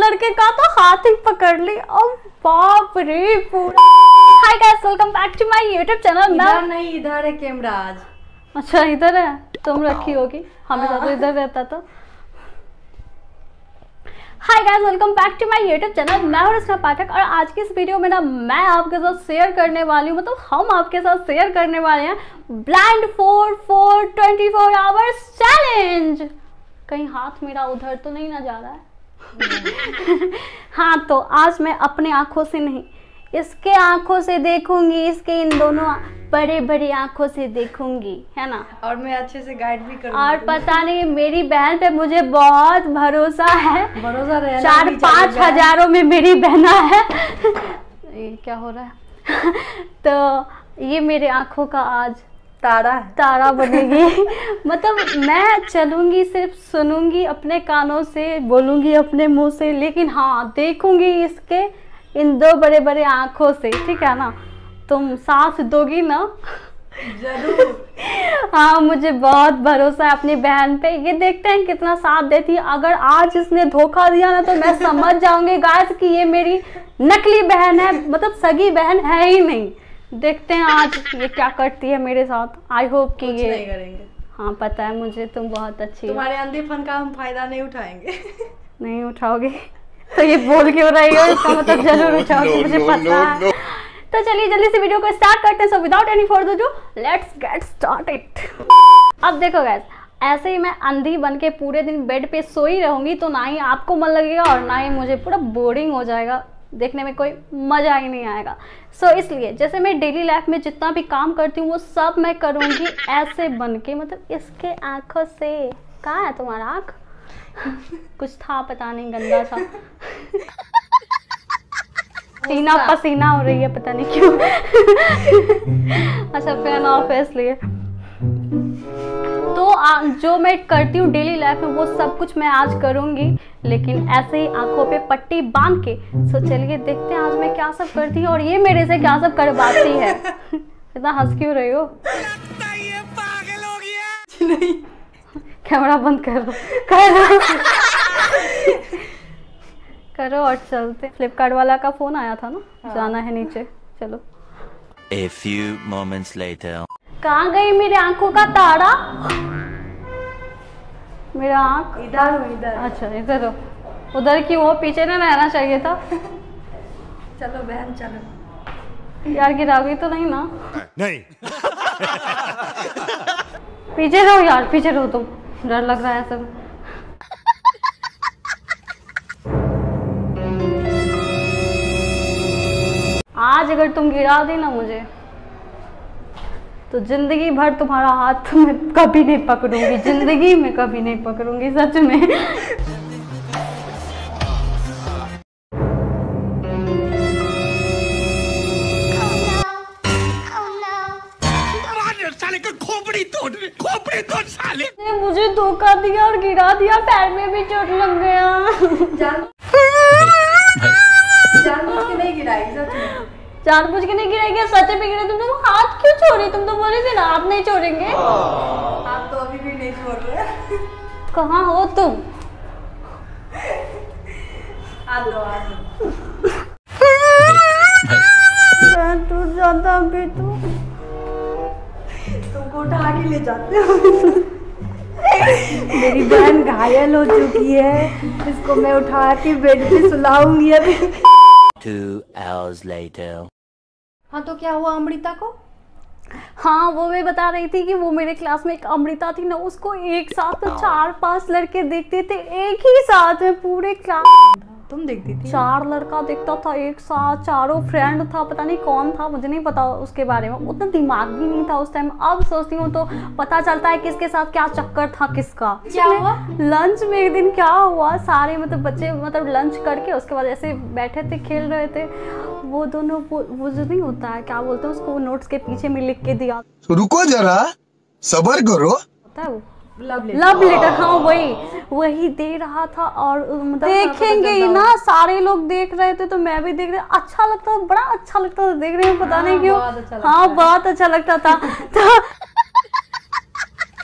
लड़के का तो हाथ ही पकड़ ली। अब बाप रे पूरा। Hi guys, welcome back to my YouTube channel. इधर नहीं, इधर है कैमरा आज। अच्छा इधर है, तुम रखी होगी, हमेशा तो इधर रहता था। Hi guys, welcome back to my YouTube channel. मैं हूं रचना पाठक और आज की इस वीडियो में ना मैं आपके साथ शेयर करने वाली हूँ, मतलब हम आपके साथ शेयर करने वाले हैं ब्लाइंड 4 24 आवर्स चैलेंज। कहीं हाथ मेरा उधर तो नहीं ना जा रहा है। हाँ, तो आज मैं अपने आंखों से नहीं, इसके आंखों से देखूंगी, इसके इन दोनों बड़े बड़े आंखों से देखूंगी, है ना। और मैं अच्छे से गाइड भी करूंगी। और पता नहीं, मेरी बहन पे मुझे बहुत भरोसा है। भरोसा रहना 4-5 हजारों में मेरी बहना है। ये क्या हो रहा है? तो ये मेरे आंखों का आज तारा बनेगी। मतलब मैं चलूंगी, सिर्फ सुनूंगी अपने कानों से, बोलूंगी अपने मुंह से, लेकिन हाँ देखूंगी इसके इन दो बड़े बड़े आंखों से, ठीक है ना। तुम साथ दोगी ना? जरूर। हाँ, मुझे बहुत भरोसा है अपनी बहन पे। ये देखते हैं कितना साथ देती है। अगर आज इसने धोखा दिया ना तो मैं समझ जाऊंगी गाइस कि ये मेरी नकली बहन है, मतलब सगी बहन है ही नहीं। देखते हैं आज ये क्या करती है मेरे साथ। आई होप कि ये नहीं करेंगे। हाँ पता है मुझे, तुम बहुत अच्छी हो। तुम्हारे अंधेपन का हम फायदा नहीं उठाएंगे। नहीं उठाओगे तो ये बोल क्यों रही हो? इसका मतलब जरूर उठाओगे, मुझे पता है। तो चलिए जल्दी से वीडियो को स्टार्ट करते हैं। So without any further due let's get started. अब देखो गाइस, ऐसे ही मैं अंधी बन के पूरे दिन बेड पे सोई रहूंगी तो ना ही आपको मन लगेगा और ना ही मुझे पूरा बोरिंग हो जाएगा, देखने में कोई मजा ही नहीं आएगा। सो इसलिए जैसे मैं डेली लाइफ में जितना भी काम करती हूँ वो सब मैं करूँगी ऐसे बन के, मतलब इसके आंखों से। कहाँ है तुम्हारा आँख? कुछ था पता नहीं, गंदा सा। पसीना पसीना हो रही है, पता नहीं क्यों। अच्छा फैन ऑफ है इसलिए। तो जो मैं करती हूँ डेली लाइफ में वो सब कुछ मैं आज करूँगी, लेकिन ऐसे ही आंखों पे पट्टी बांध के। सो चलिए देखते हैं आज मैं क्या सब करती हूँ और ये मेरे से क्या सब करवाती है। इतना हंस क्यों रही हो? पागल हो गया। नहीं, कैमरा बंद करो, करो करो और चलते। फ्लिपकार्ट वाला का फोन आया था ना। हाँ। जाना है नीचे, चलो। A few moments later. कहाँ गई मेरे आंखों का तारा? मेरा आंख इधर हो, इधर। अच्छा इधर हो। उधर क्यों हो? पीछे ना रहना चाहिए था। चलो बहन चलो। यार गिरागी तो नहीं ना? नहीं। पीछे रहो यार, पीछे रहो, तुम डर लग रहा है सब। आज अगर तुम गिरा दी ना मुझे तो जिंदगी भर तुम्हारा हाथ मैं कभी नहीं पकड़ूंगी, जिंदगी में कभी नहीं पकड़ूंगी, सच में। खोपड़ी तोड़ साले। मुझे धोखा दिया और गिरा दिया, पैर में भी चोट लग गया। जानबूझ के नहीं गिराई, सच में। जानबूझ के नहीं गिराई क्या? सच में गिरा। तुम हाथ क्यों छोड़ी? तुम तो बोले थे ना आप नहीं छोड़ेंगे। आप तो अभी भी नहीं छोड़ रहे। कहाँ हो तुम? आ दो। तू ज्यादा भी तुमको उठा के ले जाते हो। मेरी बहन घायल हो चुकी है, इसको मैं उठा के बेड पे सुलाऊंगी अभी। 2 hours later. हाँ, तो क्या हुआ अमृता को? हाँ, वो मैं बता रही थी कि वो मेरे क्लास में एक अमृता थी ना, उसको एक साथ 4-5 लड़के देखते थे एक ही साथ में, पूरे क्लास। तुम देखती थी? 4 लड़का देखता था एक साथ, चारों फ्रेंड था, पता नहीं कौन था, मुझे नहीं पता उसके बारे में, उतना दिमाग भी नहीं था उस टाइम। अब सोचती हूँ तो पता चलता है किसके साथ क्या चक्कर था किसका। क्या हुआ? लंच में एक दिन क्या हुआ, सारे मतलब बच्चे मतलब लंच करके उसके बाद ऐसे बैठे थे, खेल रहे थे, वो दोनों वो जो नहीं होता है, क्या बोलते हैं उसको, नोट्स के पीछे में लिख के दिया। रुको जरा, सब्र करो। होता है वो लव लेटर। हाँ वही दे रहा था। और मतलब देखेंगे ही ना, सारे लोग देख रहे थे तो मैं भी देख रही। अच्छा लगता था, बड़ा अच्छा लगता था देखने में, पता नहीं क्यों। हाँ बहुत अच्छा लगता था। तो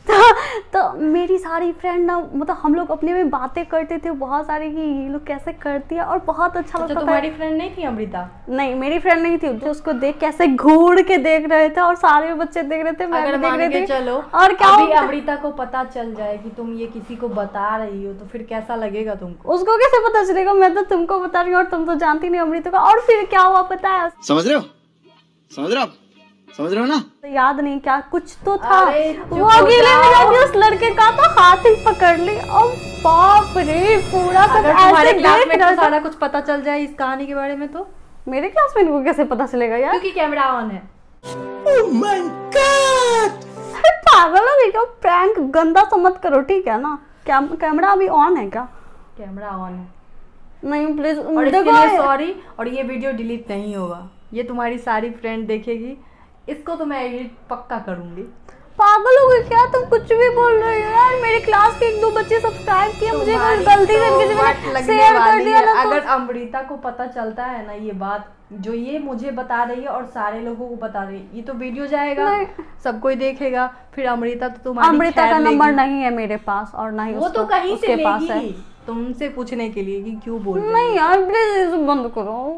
तो मेरी सारी फ्रेंड ना, मतलब हम लोग अपने में बातें करते थे बहुत सारी कि ये लोग कैसे करती है, और बहुत अच्छा लगता था। तुम्हारी फ्रेंड नहीं थी अमृता? नहीं, मेरी फ्रेंड नहीं थी। जो उसको देख कैसे घूर के देख रहे थे, और सारे बच्चे देख रहे थे, मैं भी देख रही थी। चलो, और क्या अभी अमृता को पता चल जाए कि तुम ये किसी को बता रही हो तो फिर कैसा लगेगा तुमको? उसको कैसे पता चलेगा? मैं तो तुमको बता रही हूँ और तुम तो जानती नहीं अमृता का। और फिर क्या हुआ पता है? समझ रहे हो? समझ रहे हो आप? समझ रहे हो ना? तो याद नहीं क्या कुछ तो था। अरे वो अकेले में जाके उस लड़के का तो हाथ ही पकड़ ली, और बाप रे पूरा सब तुम्हारे ऐसे क्लास देख में रहा तो था। सारा कुछ पता चल जाए इस कहानी के बारे में तो? मेरे क्लासमेट को कैसे पता चलेगा यार? क्योंकि कैमरा ऑन है। Oh my God! अरे पागल हो क्या? प्रैंक गंदा सा मत करो, ठीक है ना? कैमरा अभी ऑन है क्या? कैमरा ऑन है। नहीं प्लीज, और इसके लिए सॉरी, और ये वीडियो डिलीट नहीं होगा, ये तुम्हारी सारी फ्रेंड देखेगी, इसको तो मैं एडिट पक्का करूंगी। पागल हो गए क्या? तुम कुछ भी बोल रहे हो यार। मेरे क्लास के 1-2 बच्चे सब्सक्राइब किए, मुझे गलती से किसी ने शेयर कर दिया ना। अगर अमृता को पता चलता है ना ये बात, जो ये मुझे बता रही है और सारे लोगों को बता रही है, ये तो वीडियो जाएगा, सब कोई देखेगा, फिर अमृता तो तुम्हारी अमृता का नंबर नहीं है मेरे पास, और ना ही वो तो कहीं से पास है। लेगी तुमसे पूछने के लिए कि क्यों बोल रही नहीं यार प्लीज बंद करो।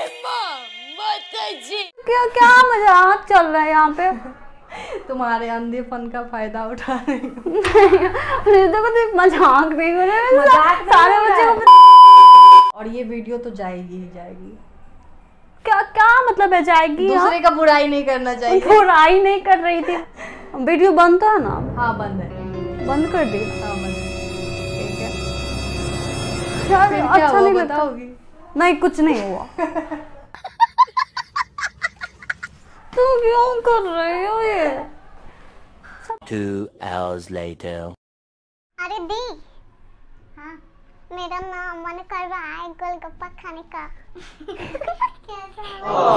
क्या मजाक चल रहा है यहाँ पे? तुम्हारे अंधेपन का फायदा उठा रही हूँ। देखो तो मजाक नहीं हो रहा है, मजाक नहीं सारे हो रहा बच्चे है। को। और ये वीडियो तो जाएगी ही जाएगी। क्या क्या मतलब है जाएगी? दूसरे का बुराई नहीं करना चाहिए। बुराई नहीं कर रही थी। वीडियो बंद तो है ना? हाँ बंद है। बंद कर दी। हाँ बंद है। ठीक है यार, फिर क्या अच्छा हुआ नहीं लगता। बताओगी? नहीं कुछ नहीं हुआ। तुम क्यों कर रहे हो ये? 2 hours later. अरे दी, हाँ मेरा ना मन कर रहा है गोलगप्पा खाने का। कैसा?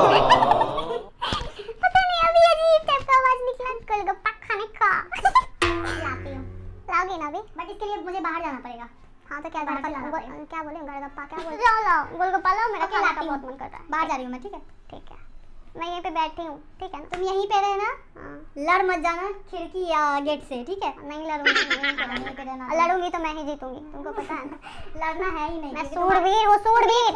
पता नहीं अभी अजीब टाइप का आवाज निकला, गोलगप्पा खाने का। लाती हूँ, लाओगे ना अभी? बट इसके लिए मुझे बाहर जाना पड़ेगा। हाँ तो क्या क्या बोले? गोलगप्पा क्या बोले? लाओ गोलगप्पा लाओ, मेरा खाने का बहुत मन कर रहा है। बाहर जा रही हूँ मैं, ठीक है? ठीक है, मैं यहीं पे बैठी हूँ, ठीक है ना? तुम यहीं पे रहना, लड़ मत जाना खिड़की या गेट से, ठीक है? नहीं लड़ूंगी, यहीं पे रहना। लड़ूंगी तो मैं ही जीतूंगी, तुमको पता है ना? लड़ना है ही नहीं, मैं सूरवीर हूँ, सूरवीर।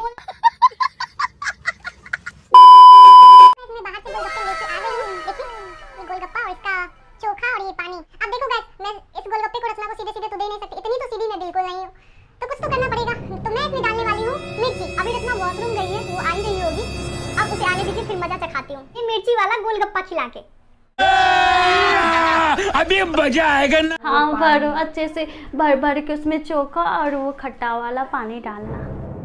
मैं बाहर से गोलगप्पे लेके आ गई हूँ, देखिए ये गोलगप्पा और इसका चोखा और ये पानी। अब देखो गाइस, मैं इस गोलगप्पे को रचना को सीधे सीधे तो दे नहीं सकती, इतनी तो सीधी मैं बिल्कुल नहीं हूँ, तो कुछ तो करना पड़ेगा। तो मैं इसमें डालने वाली हूँ मिर्ची। अभी रचना वॉशरूम गई है, वो आ ही रही होगी, अब उसे आने दीजिए, फिर मजा चखाती हूँ ये मिर्ची वाला गोलगप्पा खिला के। अभी मजा आएगा ना। हाँ भरो अच्छे से, भर भर के उसमें चोखा और वो खट्टा वाला पानी डालना।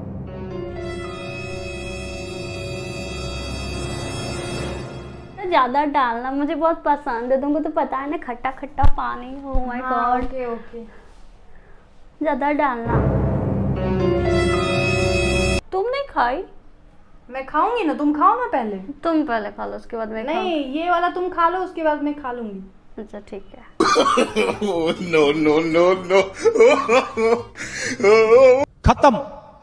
ज्यादा डालना, मुझे बहुत पसंद है, तुमको तो पता है ना, खट्टा खट्टा पानी। Oh my God, okay okay. ज्यादा डालना। तुम नहीं खाई? मैं खाऊंगी ना, तुम खाओ ना पहले। तुम पहले खा लो, उसके बाद मैं नहीं, ये वाला तुम खा लो, उसके बाद मैं खा लूंगी। अच्छा ठीक है। Oh, no, no, no, no. खत्म।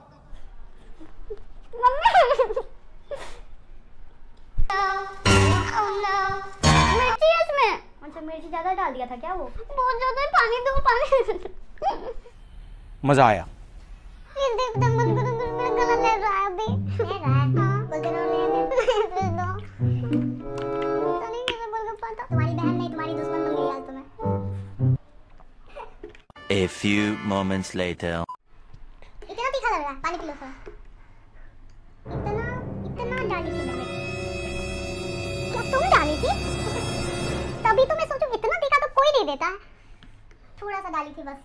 मिर्ची है इसमें। अच्छा मिर्ची ज्यादा डाल दिया था क्या? वो बहुत ज्यादा। पानी दो, पानी। मजा आया। प्लीज देख दम मत करो, मेरा गला ले रहा है अभी। ले रहा है? हाँ बोल दे रहा हूँ ले दो। तो नहीं कैसे बोल कर पाता? तुम्हारी बहन नहीं, तुम्हारी दुश्मन बन गई आज तो मैं। A few moments later. इतना तीखा लग रहा है, पानी पी लो थोड़ा। इतना डाली थी मैंने। क्या तुम डाली थी? तभी तो मैं सोचूं इतना तीखा तो कोई नहीं देता है। थोड़ा सा डाली थी बस।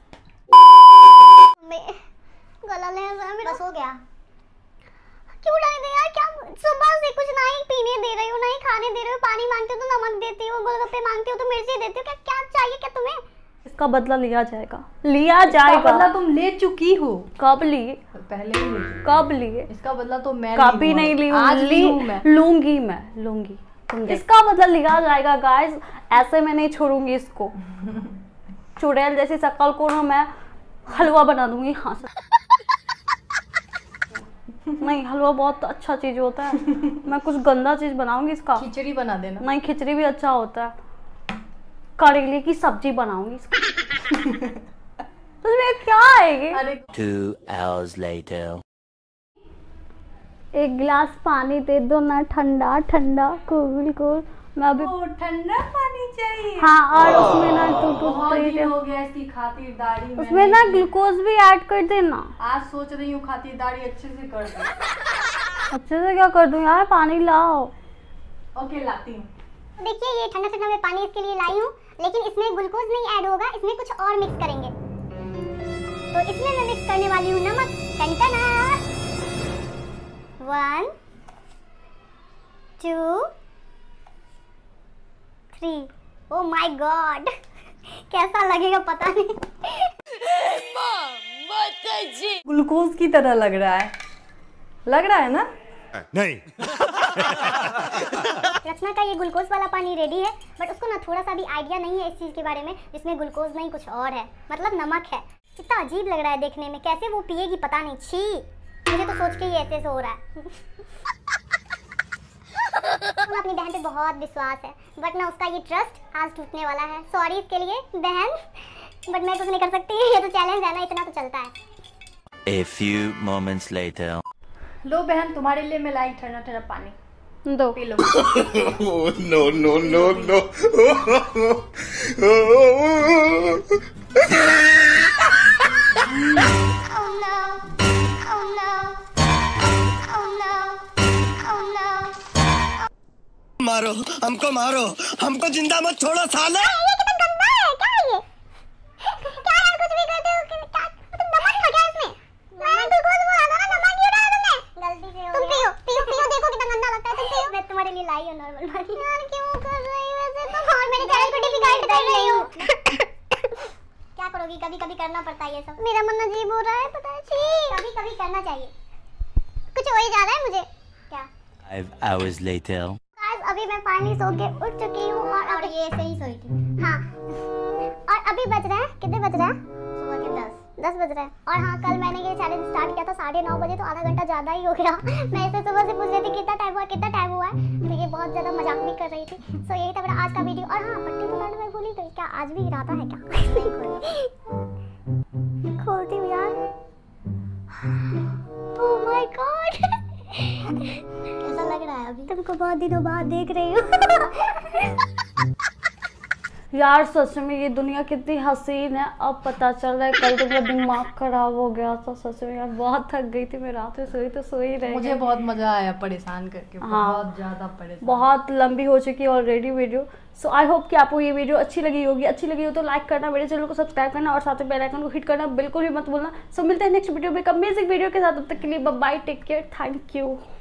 गला ले रहा है मेरा। बस हो गया। क्यों डाल दे यार? क्या सुबह से कुछ ना ही पीने दे रही हो, ना ही खाने दे रही हो। पानी मांगती हो तो नमक देती हो, गोलगप्पे मांगती हो तो मिर्ची देती हो। क्या क्या चाहिए क्या तुम्हें? इसका बदला लिया जाएगा, लिया जाएगा। बदला तुम ले चुकी हो। कब लिए? पहले ही ले चुकी। कब लिए? इसका बदला तो मैं कभी नहीं ली, आज ली हूं मैं। लूंगी मैं, लूंगी। इसका बदला लिया जाएगा गाइस, ऐसे मैं नहीं छोड़ूंगी इसको। चुड़ैल जैसी शक्ल को ना मैं हलवा बना दूंगी। हाँ नहीं, हलवा बहुत अच्छा चीज होता है। मैं कुछ गंदा चीज बनाऊंगी इसका। खिचड़ी बना देना। नहीं, खिचड़ी भी अच्छा होता है। करेले की सब्जी बनाऊंगी तो उसमें क्या आएगी? अरे 2 hours later. एक गिलास पानी दे दो ना, ठंडा ठंडा कूल कूल। मैं अभी ओ, ठंडा पानी चाहिए। हाँ, और उसमें ना बहुत दिन हो गया इसकी खातिरदारी में। उसमें ना ग्लूकोज भी ऐड कर देना। आज सोच रही हूँ खातिरदारी अच्छे से कर दूँ। अच्छे से क्या कर दूं यार, पानी लाओ। ओके, लाती हूँ। देखिए ये ठंडा ठंडा मैं पानी इसके लिए लाई हूँ, लेकिन इसमें ग्लूकोज नहीं ऐड होगा, इसमें कुछ और मिक्स करेंगे। तो इसमें मैं मिक्स करने वाली हूँ नमक। टनटना 1 2 3। ओ माय गॉड, कैसा लगेगा पता नहीं। ग्लूकोज की तरह लग रहा है ना? नहीं। रचना का ये ग्लूकोज वाला पानी रेडी है, बट उसको ना थोड़ा सा भी आइडिया नहीं है इस चीज़ के बारे में जिसमें ग्लूकोज नहीं कुछ और है, मतलब नमक है। कितना अजीब लग रहा है देखने में, कैसे वो पिएगी पता नहीं। छी, मुझे तो सोच के ही ऐसे हो रहा है। मुझे अपनी बहन पे बहुत विश्वास है, बट ना उसका ये ट्रस्ट आज टूटने वाला है। सॉरी इसके लिए बहन, बट मैं कुछ नहीं कर सकती। ये तो चैलेंज है ना, इतना तो चलता है। A few moments later. लो बहन, तुम्हारे लिए मैं लाई ठंडा ठंडा पानी, दो। पी लो। Oh, no, no, no, no. Oh no, oh no, oh no, oh no। मारो हमको जिंदा मत छोड़ो साले। ये कितना गंदा है, क्या है ये? क्या यार, कुछ भी करते हो क्या? तुम नमक था क्या इसमें? मैंने ग्लूकोज बोला था ना, नमक क्यों डाला तुमने? गलती से हो गया। तुम पियो देखो कितना गंदा लगता है। तुम पियो, मैं तुम्हारे लिए लाई हूं नॉर्मल पानी। यार क्यों कर रही है वैसे तुम? और मेरे चैनल को डिफिकल्ट कर रही हो। क्या करोगी, कभी कभी करना पड़ता है ये सब। मेरा मन अजीब हो रहा है, पता है। कभी कभी करना चाहिए, कुछ हो ही जा रहा है मुझे। क्या 5 hours later. गाइस, अभी मैं फाइनली सो के उठ चुकी हूँ और ये सही सोई थी। हाँ, और अभी बज रहे हैं, कितने बज रहे हैं? सुबह के 10 बज रहे हैं। और हाँ, कल मैंने ये चैलेंज स्टार्ट किया था 9:30 बजे, तो आधा घंटा ज़्यादा ही हो गया। मैं इसे सुबह से पूछ रही थी कितना टाइम हुआ है, तो ये बहुत ज़्यादा मजाक भी कर रही थी। सो यही था मेरा आज का वीडियो। और हाँ, पट्टी तो मैं भूल ही गई, क्या आज भी इरादा है क्या? खोलती हूँ यार। ओह माय गॉड, कैसा लग रहा है अभी? तुमको बहुत दिनों बाद देख रही हूँ। यार सच में ये दुनिया कितनी हसीन है, अब पता चल रहा है। कल तो मेरा दिमाग खराब हो गया था सच में यार, बहुत थक गई थी मैं, रात में सोई तो सोई रही। मुझे बहुत मजा आया परेशान करके। हाँ, बहुत ज्यादा परेशान। बहुत लंबी हो चुकी है already video. So I hope कि आपको ये वीडियो अच्छी लगी होगी। अच्छी लगी हो तो लाइक करना, मेरे चैनल को सब्सक्राइब करना और साथ में बेल आइकन को हिट करना बिल्कुल भी मत भूलना। सो मिलते हैं नेक्स्ट वीडियो में एक अमेजिंग वीडियो के साथ। तब तक के लिए bye bye, take care, thank you.